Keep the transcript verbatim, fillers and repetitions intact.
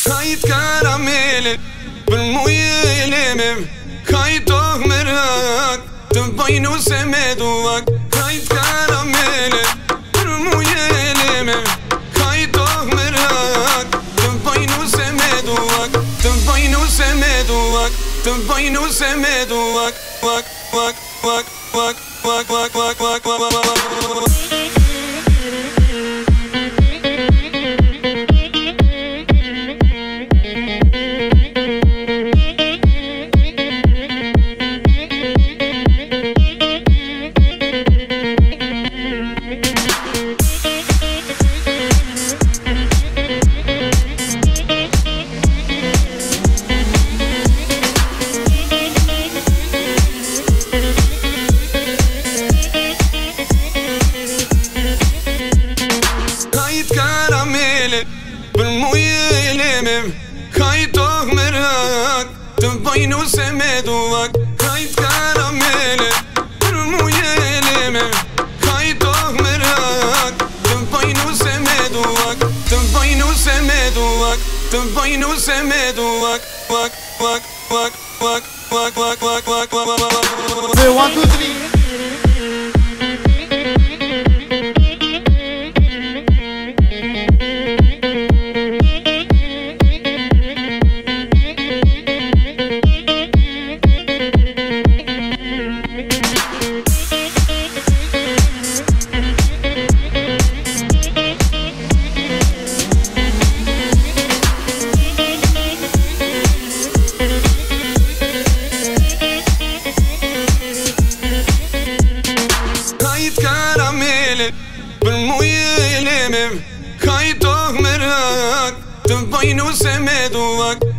Kajt karamelit për muje lemim, kajt toh me rak të bajnu se me duak. Kajt karamelit për muje lemim, kajt toh me rak të bajnu se me duak, të bajnu se me duak, të bajnu se me duak. Wak wak wak wak wak wak wak wak wak wak wak. Për muje lemim, kajt toh me rak të bajnu se me duak. Kajt karamelit për muje lemim, kajt toh me rak të bajnu se me duak, të bajnu se me duak, të bajnu se me duak. Wak wak wak wak wak wak wak wak wak wak. Say one, two, three. Për muje lemim, kajt toh me rak të bajnu se me duak.